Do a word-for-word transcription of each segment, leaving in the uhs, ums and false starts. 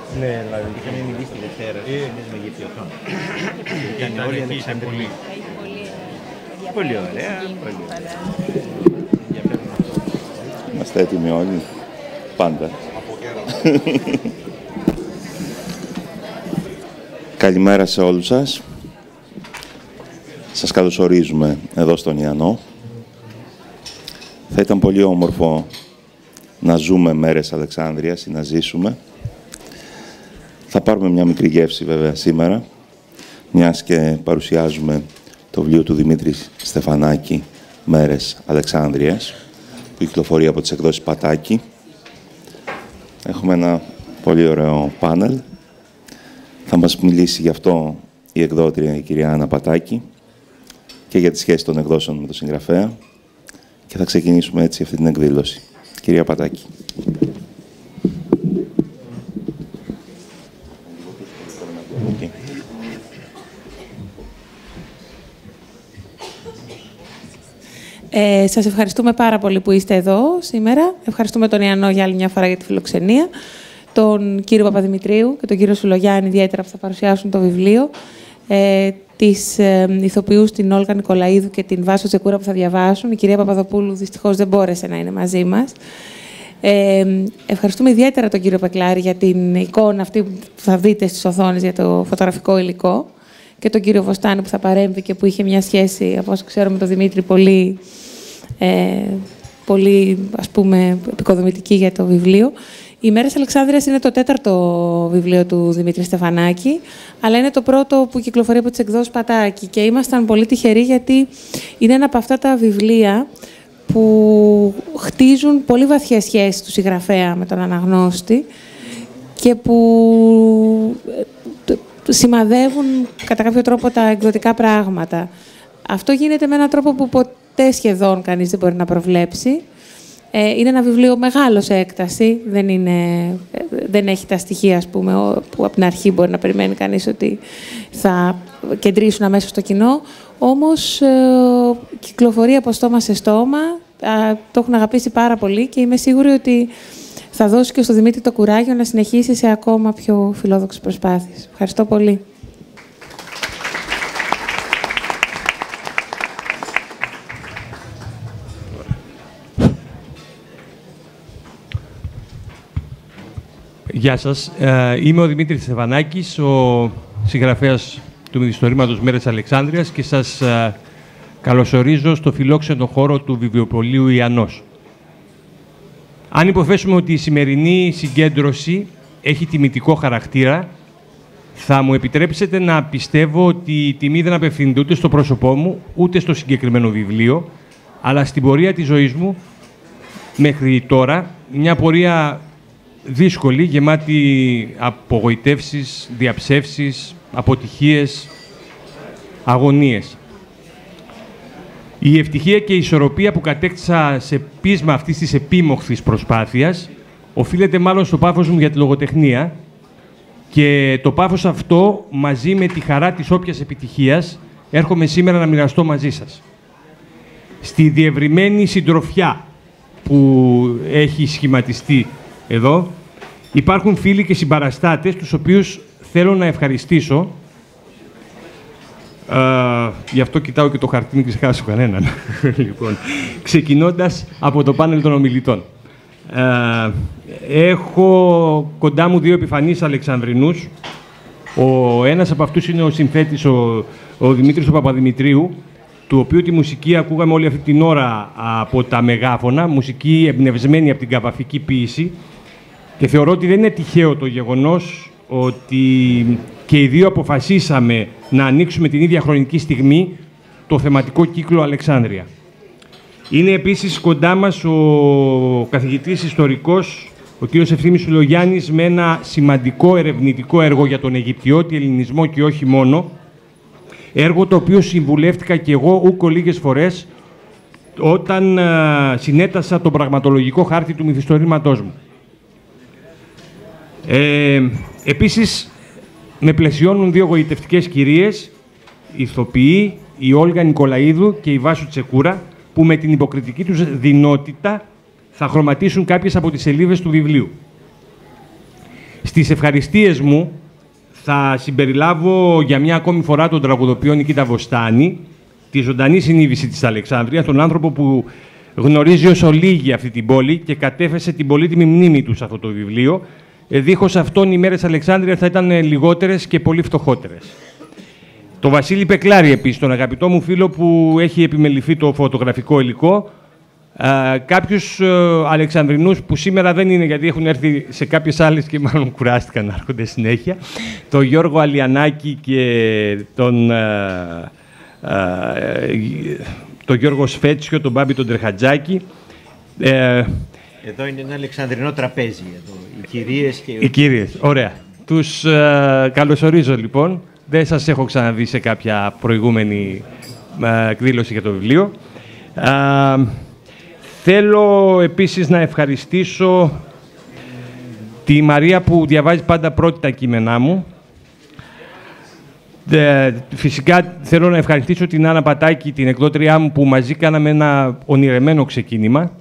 Ναι, δηλαδή. Είχαμε μιλήσει τη Δευτέρα, εμείς με Αιγυπτιωτών. Ήταν όλοι Αλεξανδροί. Πολύ ωραία, πολύ ωραία. Είμαστε έτοιμοι όλοι, πάντα. Καλημέρα σε όλους σας. Σας καλωσορίζουμε εδώ στον Ιαννό. Θα ήταν πολύ όμορφο να ζούμε μέρες Αλεξάνδρειας ή να ζήσουμε. Θα πάρουμε μια μικρή γεύση βέβαια σήμερα, μιας και παρουσιάζουμε το βιβλίο του Δημήτρη Στεφανάκη, «Μέρες Αλεξάνδρειας», που κυκλοφορεί από τις εκδόσεις Πατάκη. Έχουμε ένα πολύ ωραίο πάνελ. Θα μας μιλήσει γι' αυτό η εκδότρια, η κυρία Άννα Πατάκη, και για τη σχέση των εκδόσεων με τον συγγραφέα. Και θα ξεκινήσουμε έτσι αυτή την εκδήλωση. Κυρία Πατάκη. Ε, σας ευχαριστούμε πάρα πολύ που είστε εδώ σήμερα. Ευχαριστούμε τον Ιαννό για άλλη μια φορά για τη φιλοξενία. Τον κύριο Παπαδημητρίου και τον κύριο Σουλογιάννη ιδιαίτερα που θα παρουσιάσουν το βιβλίο. Ε, τις ε, ηθοποιούς, την Όλγα Νικολαίδου και την Βάσο Τσεκούρα που θα διαβάσουν. Η κυρία Παπαδοπούλου δυστυχώς δεν μπόρεσε να είναι μαζί μας. Ε, ευχαριστούμε ιδιαίτερα τον κύριο Πεκλάρη για την εικόνα αυτή που θα δείτε στις οθόνες για το φωτογραφικό υλικό και τον κύριο Βοστάνη που θα παρέμβει και που είχε μια σχέση, από όσο ξέρω, με τον Δημήτρη πολύ, ε, πολύ ας πούμε, επικοδομητική για το βιβλίο. Οι Μέρες Αλεξάνδρειας είναι το τέταρτο βιβλίο του Δημήτρη Στεφανάκη, αλλά είναι το πρώτο που κυκλοφορεί από τις εκδόσεις Πατάκη και ήμασταν πολύ τυχεροί γιατί είναι ένα από αυτά τα βιβλία που χτίζουν πολύ βαθιές σχέσεις του συγγραφέα με τον αναγνώστη και που σημαδεύουν κατά κάποιο τρόπο τα εκδοτικά πράγματα. Αυτό γίνεται με έναν τρόπο που ποτέ σχεδόν κανείς δεν μπορεί να προβλέψει. Ε, είναι ένα βιβλίο μεγάλο σε έκταση, δεν, είναι, δεν έχει τα στοιχεία ας πούμε, που από την αρχή μπορεί να περιμένει κανείς ότι θα κεντρήσουν αμέσως στο κοινό. Όμως ε, κυκλοφορεί από στόμα σε στόμα, ε, το έχουν αγαπήσει πάρα πολύ και είμαι σίγουρη ότι θα δώσει και στο Δημήτρη το κουράγιο να συνεχίσει σε ακόμα πιο φιλόδοξες προσπάθειες. Ευχαριστώ πολύ. Γεια σας. Είμαι ο Δημήτρης Στεφανάκης, ο συγγραφέας του μυθιστορήματος Μέρες Αλεξάνδρειας και σας καλωσορίζω στο φιλόξενο χώρο του βιβλιοπωλείου Ιαννός. Αν υποθέσουμε ότι η σημερινή συγκέντρωση έχει τιμητικό χαρακτήρα, θα μου επιτρέψετε να πιστεύω ότι η τιμή δεν απευθύνεται ούτε στο πρόσωπό μου, ούτε στο συγκεκριμένο βιβλίο, αλλά στην πορεία της ζωής μου μέχρι τώρα, μια πορεία δύσκολη, γεμάτη απογοητεύσεις, διαψεύσεις, αποτυχίες, αγωνίες. Η ευτυχία και η ισορροπία που κατέκτησα σε πείσμα αυτής της επίμοχθης προσπάθειας οφείλεται μάλλον στο πάθος μου για τη λογοτεχνία και το πάθος αυτό μαζί με τη χαρά της όποιας επιτυχίας έρχομαι σήμερα να μοιραστώ μαζί σας. Στη διευρυμένη συντροφιά που έχει σχηματιστεί εδώ, υπάρχουν φίλοι και συμπαραστάτες, τους οποίους θέλω να ευχαριστήσω. Uh, γι' αυτό κοιτάω και το χαρτί, μην ξεχάσω κανέναν. Λοιπόν, ξεκινώντας από το πάνελ των ομιλητών. Uh, έχω κοντά μου δύο επιφανείς Αλεξανδρινούς. Ο ένας από αυτούς είναι ο συνθέτης, ο, ο Δημήτρης ο Παπαδημητρίου, του οποίου τη μουσική ακούγαμε όλη αυτή την ώρα από τα μεγάφωνα, μουσική εμπνευσμένη από την καβαφική ποίηση. Και θεωρώ ότι δεν είναι τυχαίο το γεγονός ότι και οι δύο αποφασίσαμε να ανοίξουμε την ίδια χρονική στιγμή το θεματικό κύκλο Αλεξάνδρεια. Είναι επίσης κοντά μας ο καθηγητής ιστορικός, ο κ. Ευθύμης Σουλογιάννης, με ένα σημαντικό ερευνητικό έργο για τον Αιγυπτιώτη ελληνισμό και όχι μόνο, έργο το οποίο συμβουλεύτηκα και εγώ ούκο λίγες φορές όταν uh, συνέτασα τον πραγματολογικό χάρτη του μυθιστορήματός μου. Ε, επίσης, με πλαισιώνουν δύο γοητευτικές κυρίες, οι ηθοποιοί, η Όλγα Νικολαίδου και η Βάσο Τσεκούρα, που με την υποκριτική τους δεινότητα θα χρωματίσουν κάποιες από τις σελίδες του βιβλίου. Στις ευχαριστίες μου θα συμπεριλάβω για μια ακόμη φορά τον τραγουδοποιό Νικήτα Βοστάνη, τη ζωντανή συνείδηση της Αλεξάνδρειας, τον άνθρωπο που γνωρίζει ως ολίγη αυτή την πόλη και κατέφεσε την πολύτιμη μνήμη του σε αυτό το βιβλίο. Δίχως αυτόν οι μέρες Αλεξάνδρειας θα ήταν λιγότερες και πολύ φτωχότερες. Το Βασίλη Πεκλάρη, επίσης, τον αγαπητό μου φίλο που έχει επιμεληθεί το φωτογραφικό υλικό. Uh, κάποιους uh, Αλεξανδρινούς που σήμερα δεν είναι, γιατί έχουν έρθει σε κάποιες άλλες και μάλλον κουράστηκαν να έρχονται συνέχεια, τον Γιώργο Αλιανάκη και τον, uh, uh, τον Γιώργο Σφέτσιο, τον Μπάμπη τον Τρεχατζάκη. Uh, Εδώ είναι ένα Αλεξανδρινό τραπέζι, εδώ. Οι κυρίες και... Οι κυρίες, ωραία. Τους uh, καλωσορίζω λοιπόν. Δεν σας έχω ξαναδεί σε κάποια προηγούμενη uh, εκδήλωση για το βιβλίο. Uh, Θέλω επίσης να ευχαριστήσω τη Μαρία που διαβάζει πάντα πρώτη τα κείμενά μου. Ε, φυσικά θέλω να ευχαριστήσω την Άννα Πατάκη, την εκδότριά μου, που μαζί κάναμε ένα ονειρεμένο ξεκίνημα.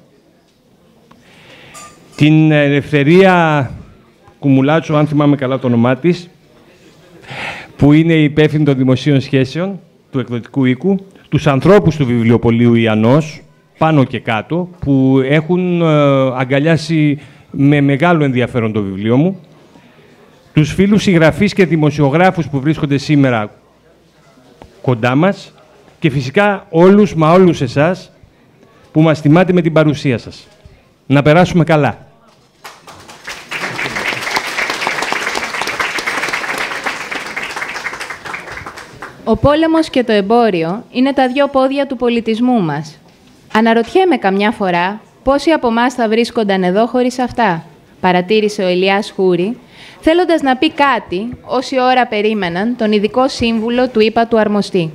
Την Ελευθερία Κουμουλάτσο, αν θυμάμαι καλά το όνομά της, που είναι η υπεύθυνη των δημοσίων σχέσεων του εκδοτικού οίκου, τους ανθρώπους του βιβλιοπωλείου Ιαννός, πάνω και κάτω, που έχουν ε, αγκαλιάσει με μεγάλο ενδιαφέρον το βιβλίο μου, τους φίλους συγγραφείς και δημοσιογράφους που βρίσκονται σήμερα κοντά μας και φυσικά όλους, μα όλους εσάς που μας τιμάτε με την παρουσία σας. Να περάσουμε καλά. Ο πόλεμος και το εμπόριο είναι τα δυο πόδια του πολιτισμού μας. Αναρωτιέμαι καμιά φορά πόσοι από εμάς θα βρίσκονταν εδώ χωρίς αυτά, παρατήρησε ο Ηλιάς Χούρη, θέλοντας να πει κάτι όση ώρα περίμεναν τον ειδικό σύμβουλο του ύπατου αρμοστή.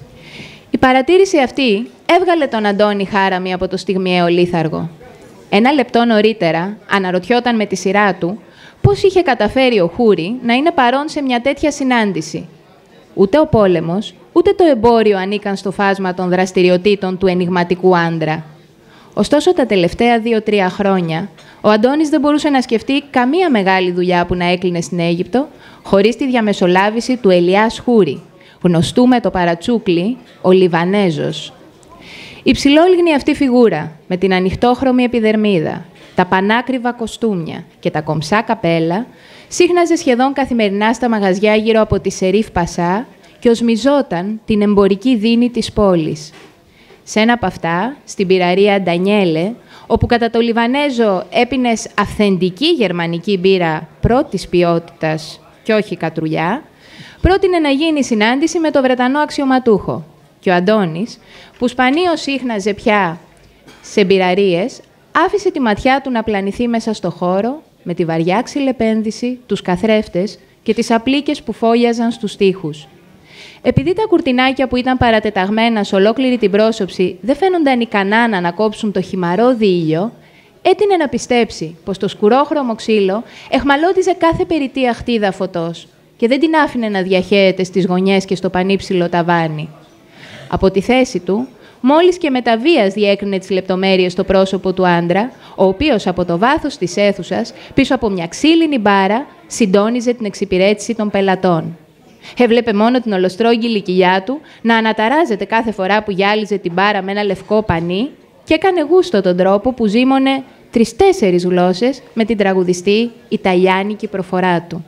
Η παρατήρηση αυτή έβγαλε τον Αντώνη Χάραμη από το στιγμιαίο λίθαργο. Ένα λεπτό νωρίτερα αναρωτιόταν με τη σειρά του πώς είχε καταφέρει ο Χούρη να είναι παρόν σε μια τέτοια συνάντηση. Ούτε ο πόλεμος, ούτε το εμπόριο ανήκαν στο φάσμα των δραστηριοτήτων του ενιγματικού άντρα. Ωστόσο, τα τελευταία δύο-τρία χρόνια, ο Αντώνης δεν μπορούσε να σκεφτεί καμία μεγάλη δουλειά που να έκλεινε στην Αίγυπτο, χωρίς τη διαμεσολάβηση του Ηλιάς Χούρη, γνωστού με το παρατσούκλι, ο Λιβανέζος. Η ψηλόλιγνη αυτή φιγούρα, με την ανοιχτόχρωμη επιδερμίδα, τα πανάκριβα κοστούμια και τα κομψά καπέλα, σύχναζε σχεδόν καθημερινά στα μαγαζιά γύρω από τη Σερίφ Πασά και οσμιζόταν την εμπορική δίνη της πόλης. Σε ένα από αυτά, στην πυραρία Ντανιέλε, όπου κατά το Λιβανέζο έπινες αυθεντική γερμανική μπύρα πρώτης ποιότητας και όχι κατρουλιά, πρότεινε να γίνει συνάντηση με το Βρετανό αξιωματούχο. Και ο Αντώνης, που σπανίως σύχναζε πια σε μπυραρίες, άφησε τη ματιά του να πλανηθεί μέσα στο χώρο με τη βαριά ξυλεπένδυση, τους καθρέφτες και τις απλίκες που φόλιαζαν στους τοίχους. Επειδή τα κουρτινάκια που ήταν παρατεταγμένα σε ολόκληρη την πρόσωψη δεν φαίνονταν ικανά να ανακόψουν το χυμαρόδι ήλιο, έτεινε να πιστέψει πως το σκουρόχρωμο ξύλο εχμαλώτιζε κάθε περιττή αχτίδα φωτός και δεν την άφηνε να διαχέεται στις γωνιές και στο πανύψηλο ταβάνι. Από τη θέση του, μόλις και με τα βίας διέκρινε τις λεπτομέρειες στο πρόσωπο του άντρα, ο οποίος από το βάθος της αίθουσας, πίσω από μια ξύλινη μπάρα, συντόνιζε την εξυπηρέτηση των πελατών. Έβλεπε μόνο την ολοστρόγγυλη κοιλιά του να αναταράζεται κάθε φορά που γυάλιζε την μπάρα με ένα λευκό πανί και έκανε γούστο τον τρόπο που ζήμωνε τρεις-τέσσερις γλώσσες με την τραγουδιστή Ιταλιάνικη προφορά του.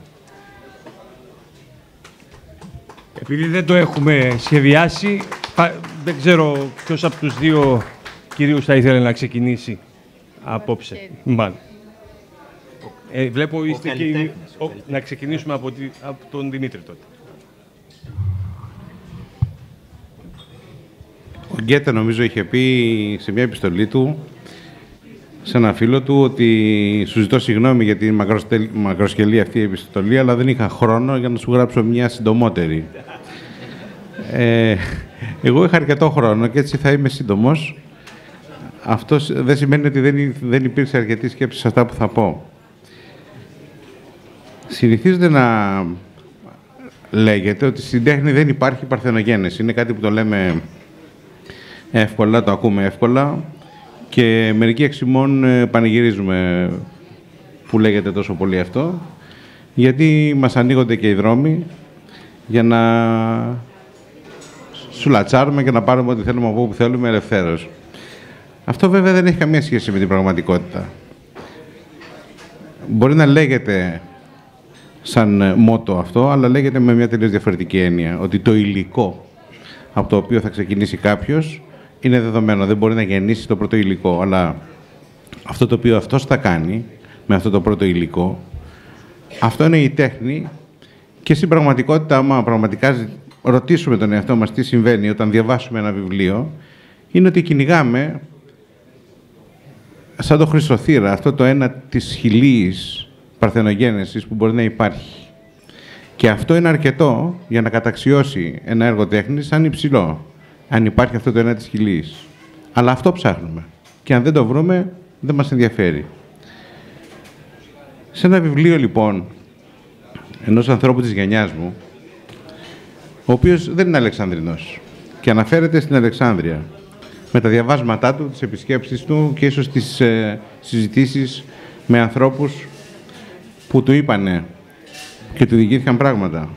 Επειδή δεν το έχουμε σχεδιάσει, δεν ξέρω ποιος από τους δύο κυρίους θα ήθελε να ξεκινήσει απόψε. Μάλλον. Ε, βλέπω είστε και... Ο, να ξεκινήσουμε από, τη... από τον Δημήτρη τότε. Ο Γκέτε νομίζω είχε πει σε μια επιστολή του σε ένα φίλο του ότι σου ζητώ συγγνώμη για την μακροσκελή αυτή η επιστολή, αλλά δεν είχα χρόνο για να σου γράψω μια συντομότερη. Ε, εγώ είχα αρκετό χρόνο και έτσι θα είμαι σύντομος. Αυτό δεν σημαίνει ότι δεν, δεν υπήρξε αρκετή σκέψη σε αυτά που θα πω. Συνηθίζεται να λέγεται ότι στην τέχνη δεν υπάρχει παρθενογένεση. Είναι κάτι που το λέμε εύκολα, το ακούμε εύκολα και μερικοί εξ ημών πανηγυρίζουμε που λέγεται τόσο πολύ αυτό. γιατί μας ανοίγονται και οι δρόμοι για να σουλατσάρουμε και να πάρουμε ό,τι θέλουμε από όπου θέλουμε ελευθέρως. Αυτό βέβαια δεν έχει καμία σχέση με την πραγματικότητα. Μπορεί να λέγεται σαν μότο αυτό, αλλά λέγεται με μια τελείως διαφορετική έννοια. Ότι το υλικό από το οποίο θα ξεκινήσει κάποιος είναι δεδομένο. Δεν μπορεί να γεννήσει το πρώτο υλικό, αλλά αυτό το οποίο αυτός θα κάνει με αυτό το πρώτο υλικό, αυτό είναι η τέχνη. Και στην πραγματικότητα, άμα πραγματικά ρωτήσουμε τον εαυτό μας τι συμβαίνει όταν διαβάσουμε ένα βιβλίο, είναι ότι κυνηγάμε σαν το Χρυσοθύρα, αυτό το ένα της χιλίης παρθενογένεσης που μπορεί να υπάρχει. Και αυτό είναι αρκετό για να καταξιώσει ένα έργο τέχνης σαν υψηλό, αν υπάρχει αυτό το ένα της χιλίης. Αλλά αυτό ψάχνουμε. Και αν δεν το βρούμε, δεν μας ενδιαφέρει. Σε ένα βιβλίο, λοιπόν, ενός ανθρώπου της γενιάς μου, ο οποίος δεν είναι Αλεξανδρινός και αναφέρεται στην Αλεξάνδρεια, με τα διαβάσματά του, τις επισκέψεις του και ίσως τις ε, συζητήσεις με ανθρώπους που του είπανε και του διηγήθηκαν πράγματα.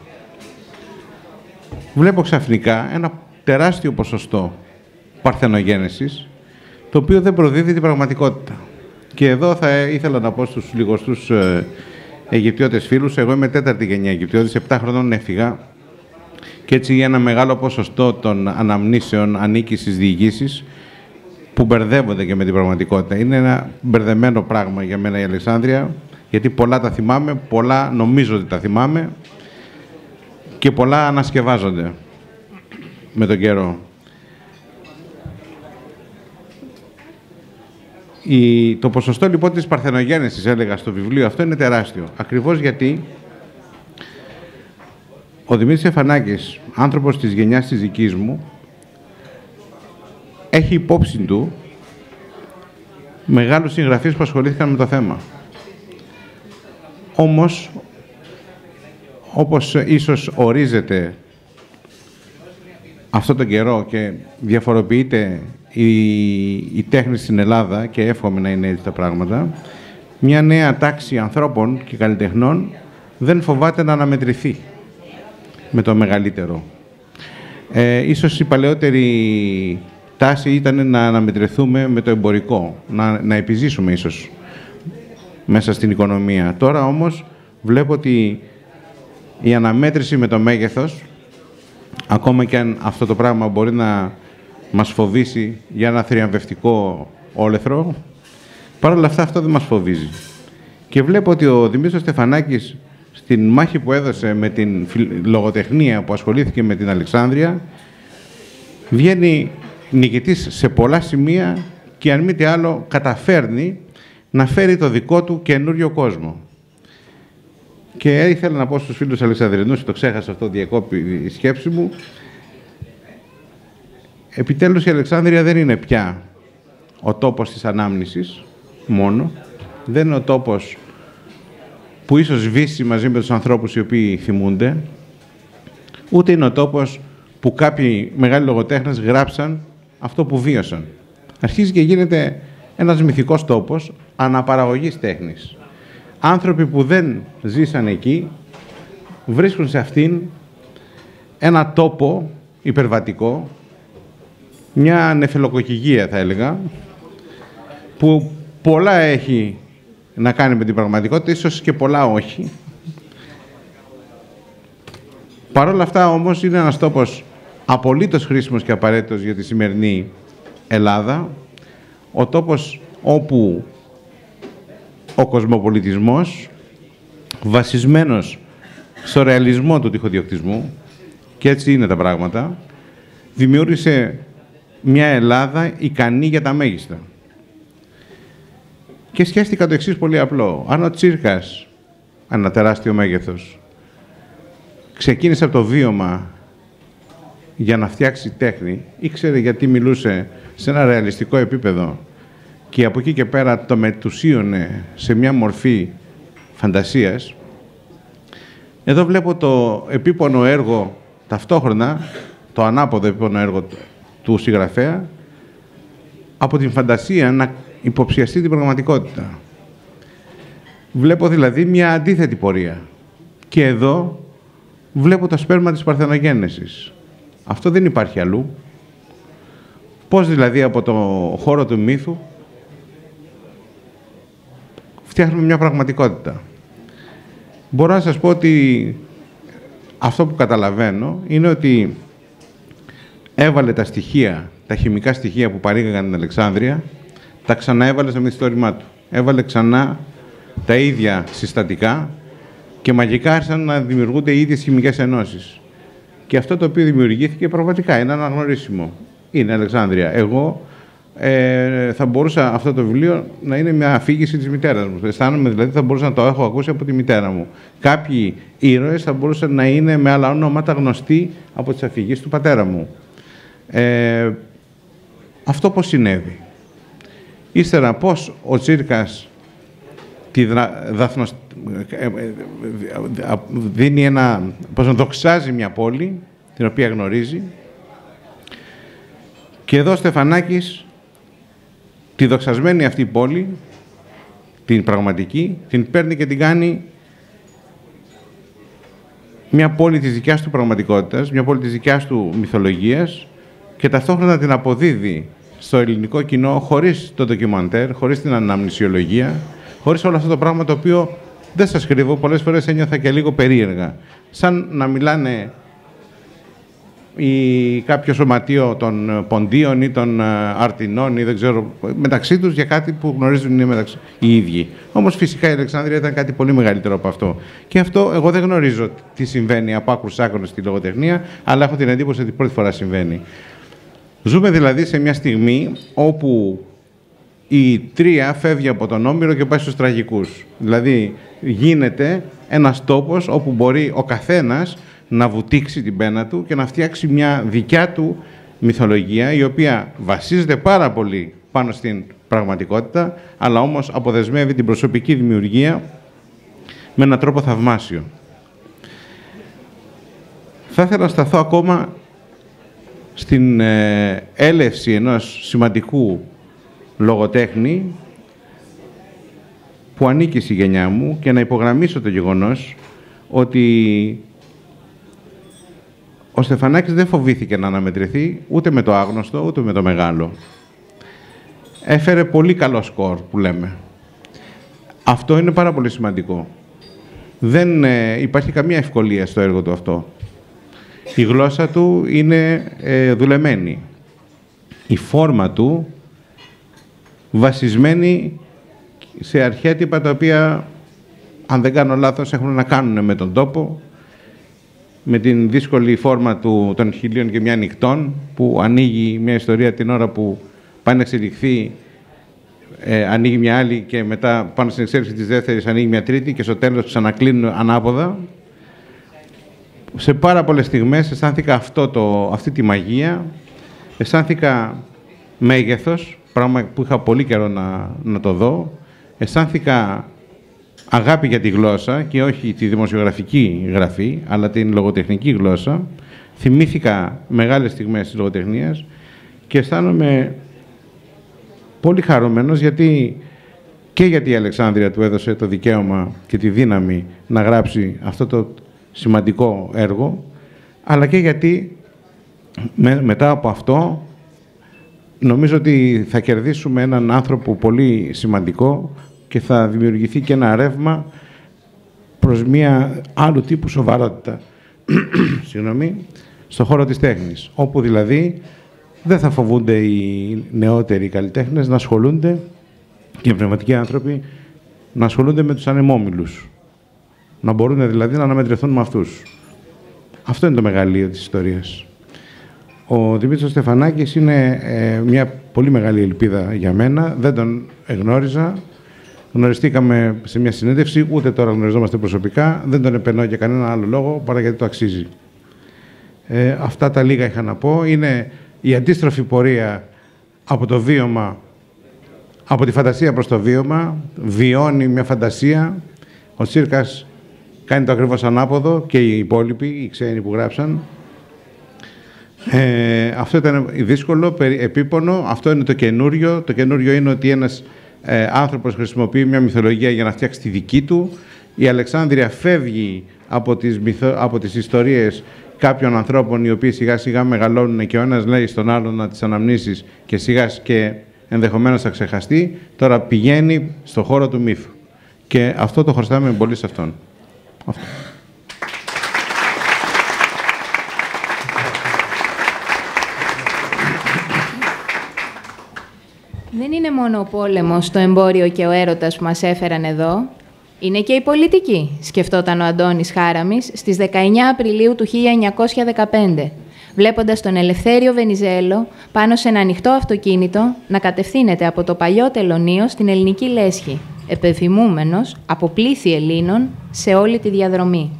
Βλέπω ξαφνικά ένα τεράστιο ποσοστό παρθενογένεσης, το οποίο δεν προδίδει την πραγματικότητα. Και εδώ θα ήθελα να πω στους λιγοστούς ε, Αιγυπτιώτες φίλους, εγώ είμαι τέταρτη γενιά Αιγυπτιώτης, επτά χρονών έφυγα, και έτσι ένα μεγάλο ποσοστό των αναμνήσεων ανήκει στις διηγήσεις που μπερδεύονται και με την πραγματικότητα. Είναι ένα μπερδεμένο πράγμα για μένα η Αλεξάνδρεια, γιατί πολλά τα θυμάμαι, πολλά νομίζω ότι τα θυμάμαι και πολλά ανασκευάζονται με τον καιρό. Η, το ποσοστό λοιπόν της παρθενογένεσης, έλεγα στο βιβλίο αυτό, είναι τεράστιο. Ακριβώς γιατί ο Δημήτρης Στεφανάκης, άνθρωπος της γενιάς της δικής μου, έχει υπόψη του μεγάλους συγγραφείς που ασχολήθηκαν με το θέμα. Όμως, όπως ίσως ορίζεται αυτό τον καιρό και διαφοροποιείται η, η τέχνη στην Ελλάδα, και εύχομαι να είναι έτσι τα πράγματα, μια νέα τάξη ανθρώπων και καλλιτεχνών δεν φοβάται να αναμετρηθεί με το μεγαλύτερο. Ε, ίσως η παλαιότερη τάση ήταν να αναμετρηθούμε με το εμπορικό, να, να επιζήσουμε ίσως μέσα στην οικονομία. Τώρα όμως βλέπω ότι η αναμέτρηση με το μέγεθος, ακόμα και αν αυτό το πράγμα μπορεί να μας φοβήσει για ένα θριαμβευτικό όλεθρο, παρ' όλα αυτά αυτό δεν μας φοβίζει. Και βλέπω ότι ο Δημήτρης Στεφανάκης, στην μάχη που έδωσε με την λογοτεχνία που ασχολήθηκε με την Αλεξάνδρεια, βγαίνει νικητής σε πολλά σημεία και αν μη τι άλλο καταφέρνει να φέρει το δικό του καινούριο κόσμο. Και ήθελα να πω στους φίλους Αλεξανδρινούς, το ξέχασα αυτό, διακόπη η σκέψη μου, επιτέλους η Αλεξάνδρεια δεν είναι πια ο τόπος της ανάμνησης μόνο, δεν είναι ο τόπος που ίσως σβήσει μαζί με τους ανθρώπους οι οποίοι θυμούνται, ούτε είναι ο τόπος που κάποιοι μεγάλοι λογοτέχνες γράψαν αυτό που βίωσαν. Αρχίζει και γίνεται ένας μυθικός τόπος αναπαραγωγής τέχνης. Άνθρωποι που δεν ζήσαν εκεί βρίσκουν σε αυτήν ένα τόπο υπερβατικό, μια νεφελοκοκυγία θα έλεγα, που πολλά έχει να κάνει με την πραγματικότητα, ίσως και πολλά όχι. Παρ' όλα αυτά όμως είναι ένας τόπος απολύτως χρήσιμος και απαραίτητος για τη σημερινή Ελλάδα, ο τόπος όπου ο κοσμοπολιτισμός, βασισμένος στο ρεαλισμό του τοιχοδιοκτισμού, και έτσι είναι τα πράγματα, δημιούργησε μια Ελλάδα ικανή για τα μέγιστα. Και σκέφτηκα το εξής πολύ απλό. Αν ο Τσίρκας, ένα τεράστιο μέγεθος, ξεκίνησε από το βίωμα για να φτιάξει τέχνη, ήξερε γιατί μιλούσε σε ένα ρεαλιστικό επίπεδο και από εκεί και πέρα το μετουσίωνε σε μια μορφή φαντασίας, εδώ βλέπω το επίπονο έργο ταυτόχρονα, το ανάποδο επίπονο έργο του συγγραφέα, από την φαντασία να υποψιαστεί την πραγματικότητα. Βλέπω δηλαδή μια αντίθετη πορεία. Και εδώ βλέπω το σπέρμα της παρθενογένεσης. Αυτό δεν υπάρχει αλλού. Πώς δηλαδή από το χώρο του μύθου φτιάχνουμε μια πραγματικότητα. Μπορώ να σας πω ότι αυτό που καταλαβαίνω είναι ότι έβαλε τα στοιχεία, τα χημικά στοιχεία που παρήγαγαν την Αλεξάνδρεια, τα ξαναέβαλε στο μυθιστόρημά του. Έβαλε ξανά τα ίδια συστατικά και μαγικά άρχισαν να δημιουργούνται οι ίδιες χημικές ενώσεις. Και αυτό το οποίο δημιουργήθηκε πραγματικά είναι αναγνωρίσιμο. Είναι Αλεξάνδρεια. Εγώ ε, θα μπορούσα αυτό το βιβλίο να είναι μια αφήγηση της μητέρας μου. Αισθάνομαι δηλαδή θα μπορούσα να το έχω ακούσει από τη μητέρα μου. Κάποιοι ήρωες θα μπορούσαν να είναι με άλλα ονόματα γνωστοί από τις αφηγήσεις του πατέρα μου. Ε, αυτό πώς συνέβη. Ύστερα πώς ο Τσίρκας τη δαθνοσ... δίνει ένα... πώς να δοξάζει μια πόλη, την οποία γνωρίζει. Και εδώ ο Στεφανάκης, τη δοξασμένη αυτή πόλη, την πραγματική, την παίρνει και την κάνει μια πόλη της δικιάς του πραγματικότητας, μια πόλη της δικιάς του μυθολογίας και ταυτόχρονα την αποδίδει στο ελληνικό κοινό χωρίς το ντοκιμαντέρ, χωρίς την αναμνησιολογία, χωρίς όλο αυτό το πράγμα το οποίο, δεν σας κρύβω, πολλές φορές ένιωθα και λίγο περίεργα. Σαν να μιλάνε ή κάποιο σωματείο των Ποντίων ή των Αρτινών ή δεν ξέρω, μεταξύ τους για κάτι που γνωρίζουν είναι μεταξύ οι ίδιοι. Όμως φυσικά η Αλεξάνδρεια ήταν κάτι πολύ μεγαλύτερο από αυτό. Και αυτό εγώ δεν γνωρίζω τι συμβαίνει από άκρου σ' άκρου στη λογοτεχνία, αλλά έχω την εντύπωση ότι πρώτη φορά συμβαίνει. Ζούμε δηλαδή σε μια στιγμή όπου η Τρία φεύγει από τον Όμηρο και πάει στους τραγικούς. Δηλαδή γίνεται ένας τόπος όπου μπορεί ο καθένας να βουτήξει την πένα του και να φτιάξει μια δικιά του μυθολογία, η οποία βασίζεται πάρα πολύ πάνω στην πραγματικότητα, αλλά όμως αποδεσμεύει την προσωπική δημιουργία με έναν τρόπο θαυμάσιο. Θα ήθελα να σταθώ ακόμα στην ε, έλευση ενός σημαντικού λογοτέχνη που ανήκει στη γενιά μου και να υπογραμμίσω το γεγονός ότι ο Στεφανάκης δεν φοβήθηκε να αναμετρηθεί ούτε με το άγνωστο, ούτε με το μεγάλο. Έφερε πολύ καλό σκορ, που λέμε. Αυτό είναι πάρα πολύ σημαντικό. Δεν ε, υπάρχει καμία ευκολία στο έργο του αυτό. Η γλώσσα του είναι ε, δουλεμένη. Η φόρμα του βασισμένη σε αρχέτυπα τα οποία, αν δεν κάνω λάθος, έχουν να κάνουν με τον τόπο, με την δύσκολη φόρμα του, των χιλίων και μια νυχτών, που ανοίγει μια ιστορία την ώρα που πάει να εξελιχθεί, ε, ανοίγει μια άλλη και μετά πάνω στην εξέλιξη της δεύτερης ανοίγει μια τρίτη και στο τέλος ξανακλίνουν ανάποδα. Σε πάρα πολλές στιγμές αισθάνθηκα αυτό το, αυτή τη μαγεία, αισθάνθηκα μέγεθος, πράγμα που είχα πολύ καιρό να, να το δω, αισθάνθηκα αγάπη για τη γλώσσα και όχι τη δημοσιογραφική γραφή, αλλά την λογοτεχνική γλώσσα. Θυμήθηκα μεγάλες στιγμές της λογοτεχνίας και αισθάνομαι πολύ χαρούμενος γιατί και γιατί η Αλεξάνδρεια του έδωσε το δικαίωμα και τη δύναμη να γράψει αυτό το σημαντικό έργο, αλλά και γιατί με, μετά από αυτό νομίζω ότι θα κερδίσουμε έναν άνθρωπο πολύ σημαντικό και θα δημιουργηθεί και ένα ρεύμα προς μια άλλου τύπου σοβαρότητα συγγνώμη, στον χώρο της τέχνης, όπου δηλαδή δεν θα φοβούνται οι νεότεροι καλλιτέχνες να ασχολούνται και οι πνευματικοί άνθρωποι να ασχολούνται με τους ανεμόμυλους. Να μπορούν δηλαδή να αναμετρηθούν με αυτούς. Αυτό είναι το μεγαλείο της ιστορίας. Ο Δημήτρης Στεφανάκης είναι ε, μια πολύ μεγάλη ελπίδα για μένα. Δεν τον εγνώριζα. Γνωριστήκαμε σε μια συνέντευξη, ούτε τώρα γνωριζόμαστε προσωπικά. Δεν τον επενώ για κανένα άλλο λόγο, παρά γιατί το αξίζει. Ε, αυτά τα λίγα είχα να πω. Είναι η αντίστροφη πορεία από το βίωμα, από τη φαντασία προς το βίωμα. Βιώνει μια φαντασία. Ο Τσίρκας κάνει το ακριβώς ανάποδο και οι υπόλοιποι, οι ξένοι που γράψαν. Ε, αυτό ήταν δύσκολο, επίπονο. Αυτό είναι το καινούριο. Το καινούριο είναι ότι ένας ε, άνθρωπος χρησιμοποιεί μια μυθολογία για να φτιάξει τη δική του. Η Αλεξάνδρεια φεύγει από τις, μυθο... από τις ιστορίες κάποιων ανθρώπων οι οποίοι σιγά σιγά μεγαλώνουν και ο ένας λέει στον άλλον να τις αναμνήσεις και σιγά και ενδεχομένως θα ξεχαστεί, τώρα πηγαίνει στο χώρο του μύθου. Και αυτό το χρωστάμε πολύ σε αυτόν. Αυτό. Δεν είναι μόνο ο πόλεμος, το εμπόριο και ο έρωτας που μας έφεραν εδώ. Είναι και η πολιτική, σκεφτόταν ο Αντώνης Χάραμης στις δεκαεννιά Απριλίου του χίλια εννιακόσια δεκαπέντε, βλέποντας τον Ελευθέριο Βενιζέλο πάνω σε ένα ανοιχτό αυτοκίνητο να κατευθύνεται από το παλιό τελωνείο στην ελληνική λέσχη, επεφημούμενος από πλήθη Ελλήνων σε όλη τη διαδρομή.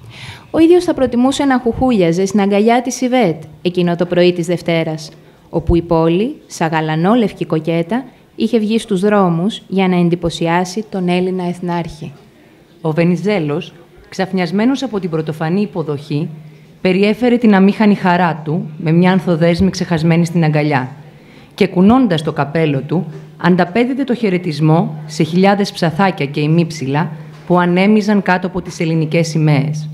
Ο ίδιος θα προτιμούσε να χουχούλιαζε στην αγκαλιά της Ιβέτ εκείνο το πρωί της Δευτέρας, όπου η πόλη, σαν γαλανόλευκη κοκέτα, είχε βγει στους δρόμους για να εντυπωσιάσει τον Έλληνα εθνάρχη. Ο Βενιζέλος, ξαφνιασμένος από την πρωτοφανή υποδοχή, περιέφερε την αμήχανη χαρά του με μια ανθοδέσμη ξεχασμένη στην αγκαλιά και κουνώντας το καπέλο του, ανταπέδιδε το χαιρετισμό σε χιλιάδες ψαθάκια και ημίψηλα που ανέμιζαν κάτω από τις ελληνικές σημαίες.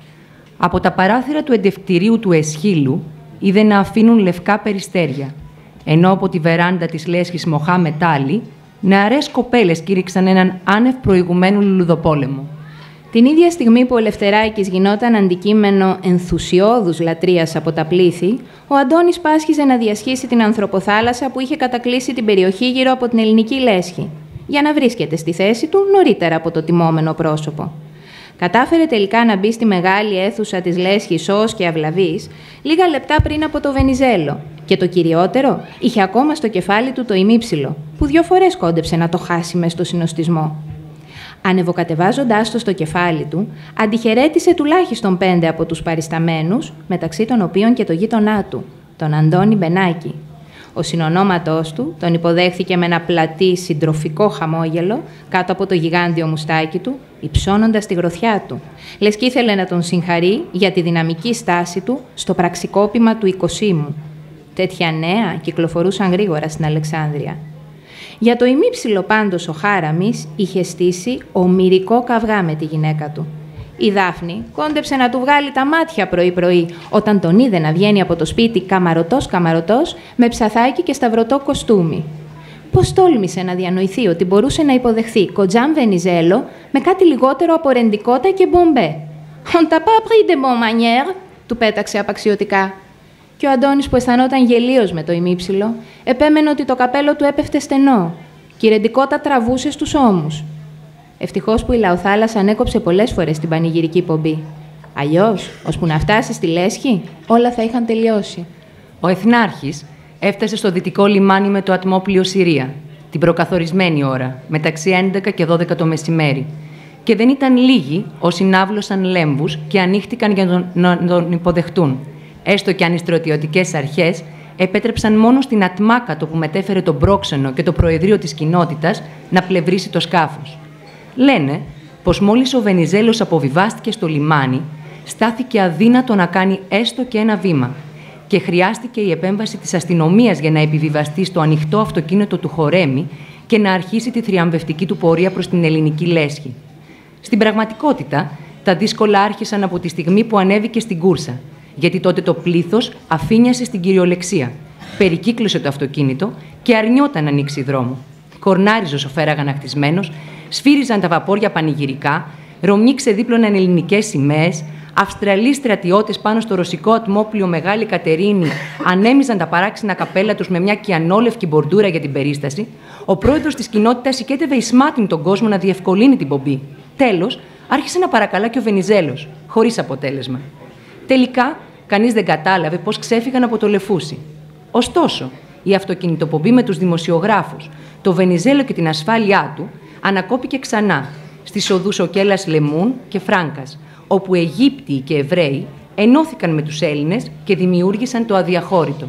Από τα παράθυρα του εντευτηρίου του Εσχύλου είδε να αφήνουν λευκά περιστέρια, ενώ από τη βεράντα της λέσχης Μοχά Μετάλλη, νεαρές κοπέλες κήρυξαν έναν άνευ προηγουμένου λουλουδοπόλεμο. Την ίδια στιγμή που ο Ελευθεράκης γινόταν αντικείμενο ενθουσιώδους λατρείας από τα πλήθη, ο Αντώνης πάσχιζε να διασχίσει την ανθρωποθάλασσα που είχε κατακλείσει την περιοχή γύρω από την ελληνική λέσχη, για να βρίσκεται στη θέση του νωρίτερα από το τιμόμενο πρόσωπο. Κατάφερε τελικά να μπει στη μεγάλη αίθουσα της λέσχης ως και αυλαβής, λίγα λεπτά πριν από το Βενιζέλο. Και το κυριότερο, είχε ακόμα στο κεφάλι του το ημίψιλο, που δύο φορές κόντεψε να το χάσει μες στο συνοστισμό. Ανεβοκατεβάζοντάς το στο κεφάλι του, αντιχαιρέτησε τουλάχιστον πέντε από τους παρισταμένους, μεταξύ των οποίων και το γείτονά του, τον Αντώνη Μπενάκη. Ο συνονόματός του τον υποδέχθηκε με ένα πλατή συντροφικό χαμόγελο κάτω από το γιγάντιο μουστάκι του, υψώνοντας τη γροθιά του, λες κι ήθελε να τον συγχαρεί για τη δυναμική στάση του στο πραξικόπημα του Οικοσίμου. Τέτοια νέα κυκλοφορούσαν γρήγορα στην Αλεξάνδρεια. Για το ημίψιλο πάντως ο Χάραμης είχε στήσει ομηρικό καυγά με τη γυναίκα του. Η Δάφνη κόντεψε να του βγάλει τα μάτια πρωί-πρωί όταν τον είδε να βγαίνει από το σπίτι καμαρωτός-καμαρωτός με ψαθάκι και σταυρωτό κοστούμι. Πώς τόλμησε να διανοηθεί ότι μπορούσε να υποδεχθεί κοντζάν Βενιζέλο με κάτι λιγότερο από ρεντικότα και μπομπέ. «On t'a pas pris de bonne manière», του πέταξε απαξιωτικά. Και ο Αντώνης, που αισθανόταν γελίος με το ημίψιλο, επέμενε ότι το καπέλο του έπεφτε στενό και η ρεντικότα τραβούσε στους ώμους. Ευτυχώς που η Λαοθάλασσα ανέκοψε πολλές φορές την πανηγυρική πομπή. Αλλιώς, ώσπου να φτάσει στη λέσχη, όλα θα είχαν τελειώσει. Ο Εθνάρχης έφτασε στο δυτικό λιμάνι με το ατμόπλιο Συρία, την προκαθορισμένη ώρα, μεταξύ έντεκα και δώδεκα το μεσημέρι. Και δεν ήταν λίγοι όσοι ναύλωσαν λέμβους και ανοίχτηκαν για τον, να τον υποδεχτούν, έστω και αν οι στρατιωτικές αρχές επέτρεψαν μόνο στην ατμάκατο που μετέφερε τον πρόξενο και το προεδρείο της κοινότητας να πλευρίσει το σκάφος. Λένε πως μόλις ο Βενιζέλος αποβιβάστηκε στο λιμάνι, στάθηκε αδύνατο να κάνει έστω και ένα βήμα και χρειάστηκε η επέμβαση της αστυνομίας για να επιβιβαστεί στο ανοιχτό αυτοκίνητο του Χορέμι και να αρχίσει τη θριαμβευτική του πορεία προς την ελληνική λέσχη. Στην πραγματικότητα, τα δύσκολα άρχισαν από τη στιγμή που ανέβηκε στην κούρσα, γιατί τότε το πλήθος αφήνιασε στην κυριολεξία, περικύκλωσε το αυτοκίνητο και αρνιόταν να ανοίξει δρόμο. Κορνάριζε ο σοφέρ αγανακτισμένος, σφύριζαν τα βαπόρια πανηγυρικά, Ρωμιοί ξεδίπλωναν ελληνικές σημαίες, Αυστραλοί στρατιώτες πάνω στο ρωσικό ατμόπλιο Μεγάλη Κατερίνη ανέμιζαν τα παράξενα καπέλα τους με μια κιανόλευκη μπορντούρα για την περίσταση. Ο πρόεδρος της κοινότητας συγκέτευε ισμάτιν τον κόσμο να διευκολύνει την πομπή. Τέλος, άρχισε να παρακαλά και ο Βενιζέλος, χωρίς αποτέλεσμα. Τελικά, κανείς δεν κατάλαβε πώς ξέφυγαν από το Λεφούσι. Ωστόσο, η αυτοκινητοπομπή με τους δημοσιογράφους, το Βενιζέλο και την ασφάλειά του ανακόπηκε ξανά στις οδούς Οκέλας Λεμούν και Φράγκας, όπου Αιγύπτιοι και Εβραίοι ενώθηκαν με τους Έλληνες και δημιούργησαν το αδιαχώρητο.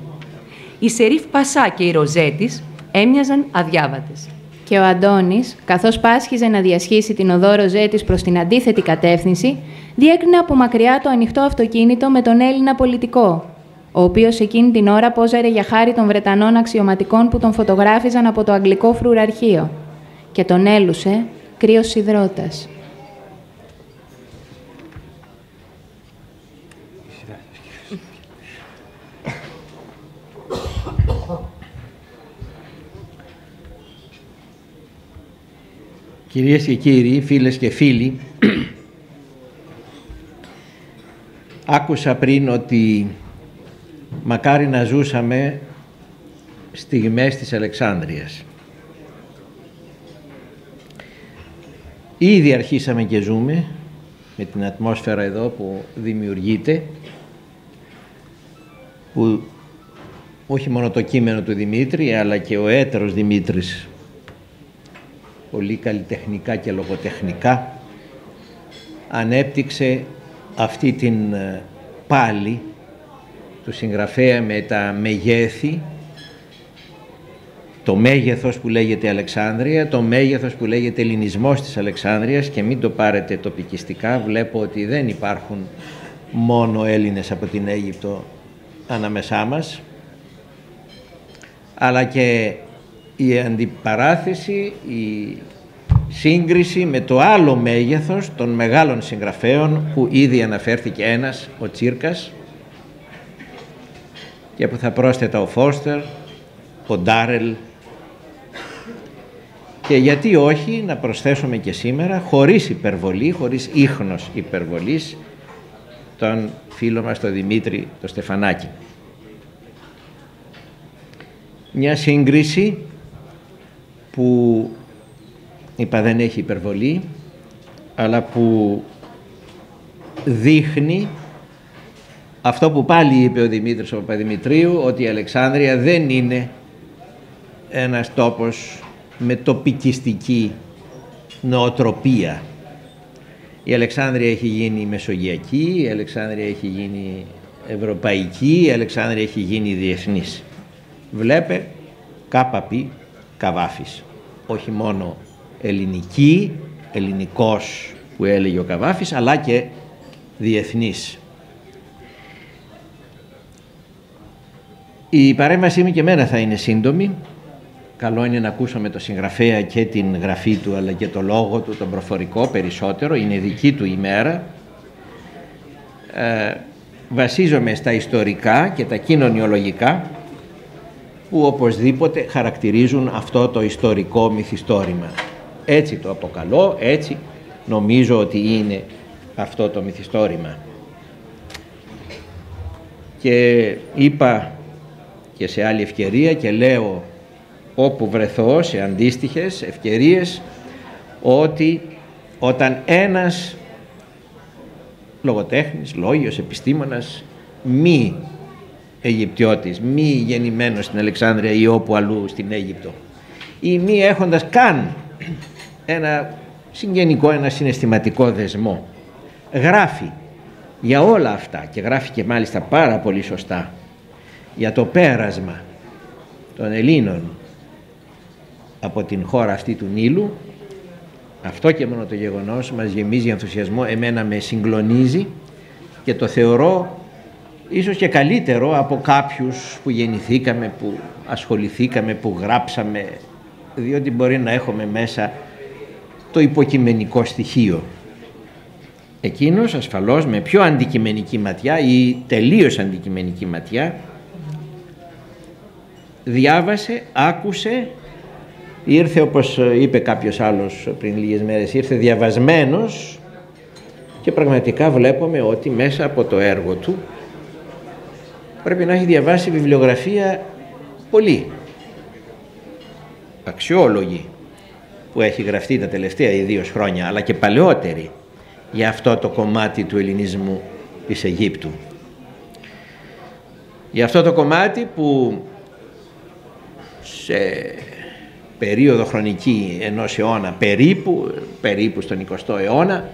Η Σερίφ Πασά και οι Ροζέτης έμοιαζαν αδιάβατες. Και ο Αντώνης, καθώς πάσχιζε να διασχίσει την οδό Ροζέτης προς την αντίθετη κατεύθυνση, διέκρινε από μακριά το ανοιχτό αυτοκίνητο με τον Έλληνα πολιτικό, ο οποίος εκείνη την ώρα πόζαρε για χάρη των Βρετανών αξιωματικών που τον φωτογράφιζαν από το αγγλικό φρουραρχείο και τον έλουσε κρύος υδρότας. Κυρίες και κύριοι, φίλες και φίλοι, άκουσα πριν ότι μακάρι να ζούσαμε στιγμές της Αλεξάνδρειας. Ήδη αρχίσαμε και ζούμε με την ατμόσφαιρα εδώ που δημιουργείται, που όχι μόνο το κείμενο του Δημήτρη, αλλά και ο έτερος Δημήτρης, πολύ καλλιτεχνικά και λογοτεχνικά, ανέπτυξε αυτή την πάλη του συγγραφέα με τα μεγέθη, το μέγεθος που λέγεται Αλεξάνδρεια, το μέγεθος που λέγεται ελληνισμός της Αλεξάνδρειας, και μην το πάρετε τοπικιστικά, βλέπω ότι δεν υπάρχουν μόνο Έλληνες από την Αίγυπτο ανάμεσά μας, αλλά και η αντιπαράθεση, η σύγκριση με το άλλο μέγεθος των μεγάλων συγγραφέων που ήδη αναφέρθηκε ένας, ο Τσίρκας, και που θα πρόσθετα ο Φώστερ, ο Ντάρελ, και γιατί όχι να προσθέσουμε και σήμερα, χωρίς υπερβολή, χωρίς ίχνος υπερβολής, τον φίλο μας τον Δημήτρη τον Στεφανάκη. Μια σύγκριση που είπα δεν έχει υπερβολή, αλλά που δείχνει αυτό που πάλι είπε ο Δημήτρης ο Παπαδημητρίου, ότι η Αλεξάνδρεια δεν είναι ένας τόπος με τοπικιστική νοοτροπία. Η Αλεξάνδρεια έχει γίνει μεσογειακή, η Αλεξάνδρεια έχει γίνει ευρωπαϊκή, η Αλεξάνδρεια έχει γίνει διεθνής. Βλέπε ΚΠ Καβάφης, όχι μόνο ελληνική, ελληνικός που έλεγε ο Καβάφης, αλλά και διεθνής. Η παρέμβασή μου και εμένα θα είναι σύντομη. Καλό είναι να ακούσουμε το συγγραφέα και την γραφή του, αλλά και το λόγο του, τον προφορικό περισσότερο. Είναι δική του ημέρα. Ε, βασίζομαι στα ιστορικά και τα κοινωνιολογικά, που οπωσδήποτε χαρακτηρίζουν αυτό το ιστορικό μυθιστόρημα. Έτσι το αποκαλώ, έτσι νομίζω ότι είναι αυτό το μυθιστόρημα. Και είπα και σε άλλη ευκαιρία και λέω όπου βρεθώ σε αντίστοιχες ευκαιρίες, ότι όταν ένας λογοτέχνης, λόγιος, επιστήμονας μη Αιγυπτιώτης, μη γεννημένος στην Αλεξάνδρεια ή όπου αλλού στην Αίγυπτο, ή μη έχοντας καν ένα συγγενικό, ένα συναισθηματικό δεσμό, γράφει για όλα αυτά, και γράφει και μάλιστα πάρα πολύ σωστά, για το πέρασμα των Ελλήνων από την χώρα αυτή του Νείλου, αυτό και μόνο το γεγονός μας γεμίζει ενθουσιασμό, εμένα με συγκλονίζει και το θεωρώ ίσως και καλύτερο από κάποιους που γεννηθήκαμε, που ασχοληθήκαμε, που γράψαμε, διότι μπορεί να έχουμε μέσα το υποκειμενικό στοιχείο. Εκείνος ασφαλώς με πιο αντικειμενική ματιά ή τελείως αντικειμενική ματιά διάβασε, άκουσε, ήρθε, όπως είπε κάποιος άλλος πριν λίγες μέρες, ήρθε διαβασμένος, και πραγματικά βλέπουμε ότι μέσα από το έργο του πρέπει να έχει διαβάσει βιβλιογραφία πολύ αξιόλογη που έχει γραφτεί τα τελευταία ιδίως χρόνια, αλλά και παλαιότερη, για αυτό το κομμάτι του ελληνισμού της Αιγύπτου. Για αυτό το κομμάτι που σε περίοδο χρονική ενός αιώνα περίπου, περίπου στον εικοστό αιώνα,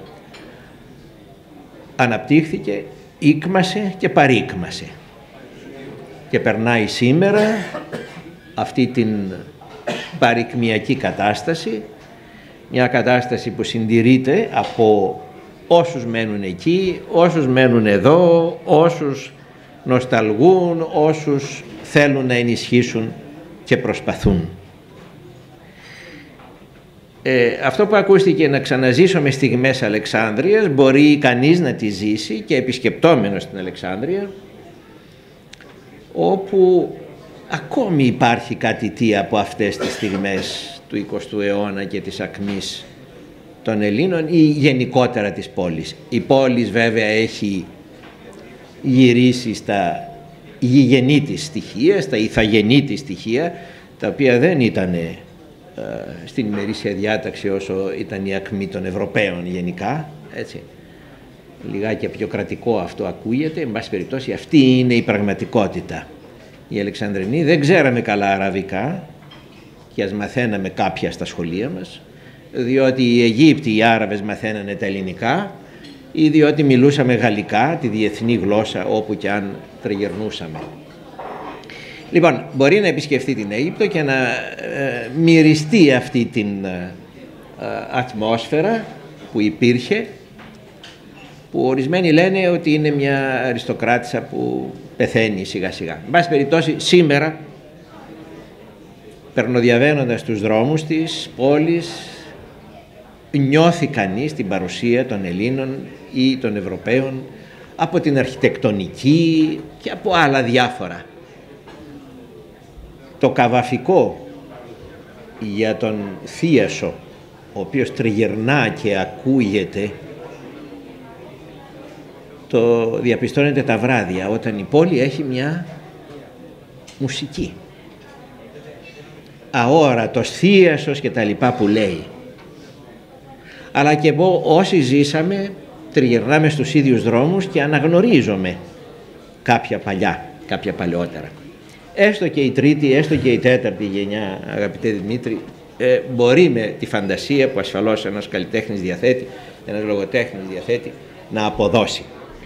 αναπτύχθηκε, ήκμασε και παρήκμασε. Και περνάει σήμερα αυτή την παρικμιακή κατάσταση, μια κατάσταση που συντηρείται από όσους μένουν εκεί, όσους μένουν εδώ, όσους νοσταλγούν, όσους θέλουν να ενισχύσουν και προσπαθούν. Ε, αυτό που ακούστηκε, να ξαναζήσω με στιγμές Αλεξάνδρειας, μπορεί κανείς να τη ζήσει και επισκεπτόμενος στην Αλεξάνδρεια, όπου ακόμη υπάρχει κάτι τι από αυτές τις στιγμές του εικοστού αιώνα και της ακμής των Ελλήνων ή γενικότερα της πόλης. Η πόλη βέβαια έχει γυρίσει στα γηγενή της στοιχεία, στα ηθαγενή της στοιχεία, τα οποία δεν ήταν ε, στην ημερήσια διάταξη όσο ήταν η ακμή των Ευρωπαίων γενικά, έτσι. Λιγάκι πιο κρατικό αυτό ακούγεται, εν πάση περιπτώσει αυτή είναι η πραγματικότητα. Οι Αλεξανδρινοί δεν ξέραμε καλά αραβικά και ας μαθαίναμε κάποια στα σχολεία μας, διότι οι Αιγύπτιοι, οι Άραβες μαθαίνανε τα ελληνικά ή διότι μιλούσαμε γαλλικά, τη διεθνή γλώσσα όπου και αν τριγυρνούσαμε. Λοιπόν, μπορεί να επισκεφτεί την Αίγυπτο και να ε, μυριστεί αυτή την ε, ατμόσφαιρα που υπήρχε, που ορισμένοι λένε ότι είναι μια αριστοκράτισσα που πεθαίνει σιγά σιγά. Εν πάση περιπτώσει, σήμερα, περνοδιαβαίνοντας τους δρόμους της πόλης, νιώθει κανείς την παρουσία των Ελλήνων ή των Ευρωπαίων από την αρχιτεκτονική και από άλλα διάφορα. Το καβαφικό για τον θίασο, ο οποίος τριγυρνά και ακούγεται, το διαπιστώνεται τα βράδια, όταν η πόλη έχει μια μουσική. Αόρατος θίασος και τα λοιπά που λέει. Αλλά και εγώ όσοι ζήσαμε τριγυρνάμε στους ίδιους δρόμους και αναγνωρίζομαι κάποια παλιά, κάποια παλαιότερα. Έστω και η τρίτη, έστω και η τέταρτη γενιά, αγαπητέ Δημήτρη, ε, μπορεί με τη φαντασία που ασφαλώς ένας καλλιτέχνης διαθέτει, ένας λογοτέχνης διαθέτει, να αποδώσει.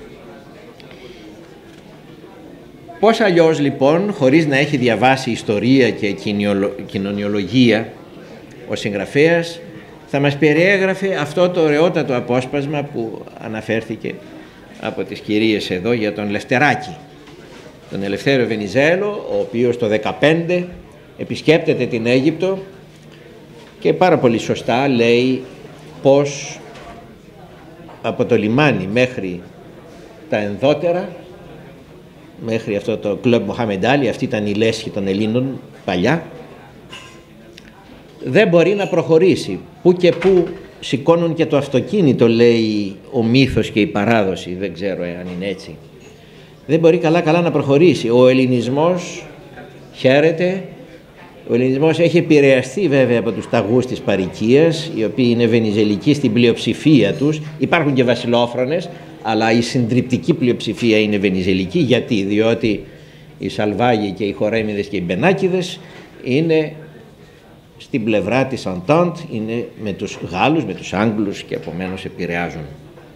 Πώς αλλιώς λοιπόν, χωρίς να έχει διαβάσει ιστορία και κοινωνιολογία, ο συγγραφέας θα μας περιέγραφε αυτό το ωραιότατο απόσπασμα που αναφέρθηκε από τις κυρίες εδώ για τον Λευτεράκη, τον Ελευθέριο Βενιζέλο, ο οποίος το δεκαπέντε επισκέπτεται την Αίγυπτο και πάρα πολύ σωστά λέει πως από το λιμάνι μέχρι τα ενδότερα, μέχρι αυτό το κλαμπ Μοχάμεντ Άλι, αυτή ήταν η λέσχη των Ελλήνων παλιά, δεν μπορεί να προχωρήσει. Που και που σηκώνουν και το αυτοκίνητο, λέει ο μύθος και η παράδοση, δεν ξέρω αν είναι έτσι. Δεν μπορεί καλά καλά να προχωρήσει. Ο ελληνισμός χαίρεται, ο ελληνισμός έχει επηρεαστεί βέβαια από τους ταγούς της παροικίας, οι οποίοι είναι βενιζελικοί στην πλειοψηφία τους. Υπάρχουν και βασιλόφρονες, αλλά η συντριπτική πλειοψηφία είναι βενιζελική. Γιατί? Διότι οι Σαλβάγοι και οι Χορέμιδες και οι Μπενάκηδες είναι στην πλευρά της Entente, είναι με τους Γάλλους, με τους Άγγλους και επομένως επηρεάζουν.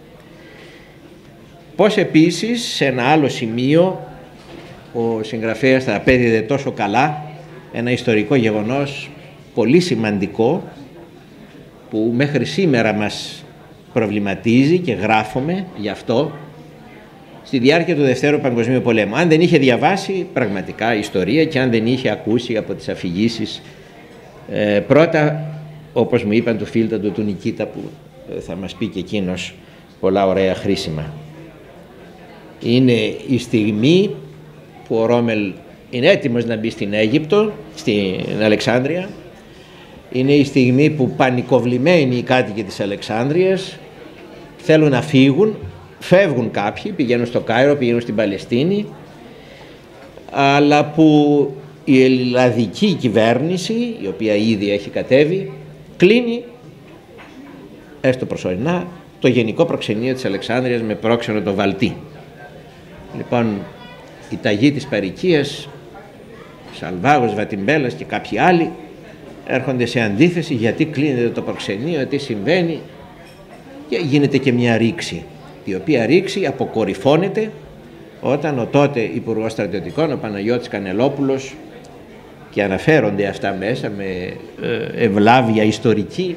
Πώς επίσης σε ένα άλλο σημείο ο συγγραφέας θα απέδιδε τόσο καλά ένα ιστορικό γεγονός πολύ σημαντικό που μέχρι σήμερα μας προβληματίζει και γράφουμε γι' αυτό στη διάρκεια του Δευτέρου Παγκοσμίου Πολέμου. Αν δεν είχε διαβάσει πραγματικά ιστορία και αν δεν είχε ακούσει από τις αφηγήσεις ε, πρώτα, όπως μου είπαν του φίλταντου του Νικήτα, που θα μας πει και εκείνος πολλά ωραία χρήσιμα. Είναι η στιγμή που ο Ρόμελ είναι έτοιμος να μπει στην Αίγυπτο, στην Αλεξάνδρεια. Είναι η στιγμή που πανικοβλημένοι οι κάτοικοι της Αλεξάνδρειας θέλουν να φύγουν, φεύγουν κάποιοι, πηγαίνουν στο Κάιρο, πηγαίνουν στην Παλαιστίνη, αλλά που η ελλαδική κυβέρνηση, η οποία ήδη έχει κατέβει, κλείνει, έστω προσωρινά, το γενικό προξενείο της Αλεξάνδρειας με πρόξενο το Βαλτί. Λοιπόν, οι ταγοί της παροικίας, Σαλβάγος, Βατιμπέλας και κάποιοι άλλοι έρχονται σε αντίθεση γιατί κλείνεται το προξενείο, τι συμβαίνει, και γίνεται και μια ρήξη, η οποία ρήξη αποκορυφώνεται όταν ο τότε Υπουργός Στρατιωτικών, ο Παναγιώτης Κανελόπουλος, και αναφέρονται αυτά μέσα με ευλάβεια ιστορική,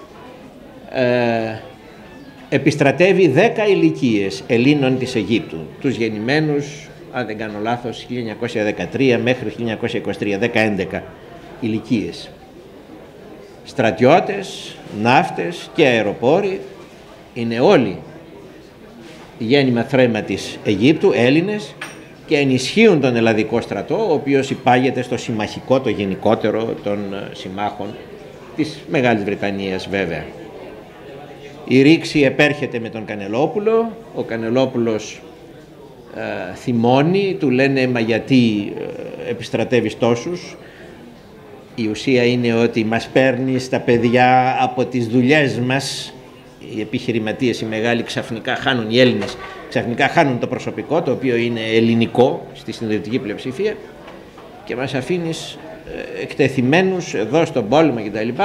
ε, επιστρατεύει δέκα ηλικίες Ελλήνων της Αιγύπτου, τους γεννημένους, αν δεν κάνω λάθος, χίλια εννιακόσια δεκατρία μέχρι χίλια εννιακόσια είκοσι τρία, δέκα έντεκα ηλικίες. στρατιώτες, ναύτες και αεροπόροι, είναι όλοι γέννημα θρέμα της Αιγύπτου, Έλληνες, και ενισχύουν τον ελλαδικό στρατό, ο οποίος υπάγεται στο συμμαχικό, το γενικότερο των συμμάχων της Μεγάλης Βρετανίας βέβαια. Η ρήξη επέρχεται με τον Κανελόπουλο, ο Κανελόπουλος ε, θυμώνει, του λένε «Μα γιατί ε, επιστρατεύεις τόσους?» Η ουσία είναι ότι μας παίρνεις τα παιδιά από τις δουλειές μας. Οι επιχειρηματίες, οι μεγάλοι, ξαφνικά χάνουν, οι Έλληνες ξαφνικά χάνουν το προσωπικό, το οποίο είναι ελληνικό στη συντηρητική πλειοψηφία, και μας αφήνεις εκτεθειμένους εδώ στον πόλεμο κτλ.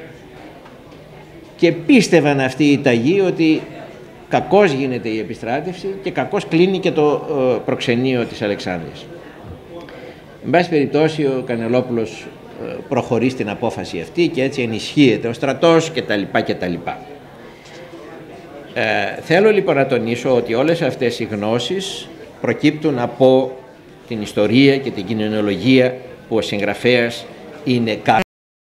Και πίστευαν αυτοί οι ταγοί ότι κακώς γίνεται η επιστράτευση και κακώς κλείνει και το προξενείο της Αλεξάνδρειας. Εν πάση περιπτώσει, ο Κανελόπουλος προχωρεί στην απόφαση αυτή και έτσι ενισχύεται ο στρατός κτλ. κτλ. Ε, θέλω λοιπόν να τονίσω ότι όλες αυτές οι γνώσεις προκύπτουν από την ιστορία και την κοινωνιολογία που ο συγγραφέας είναι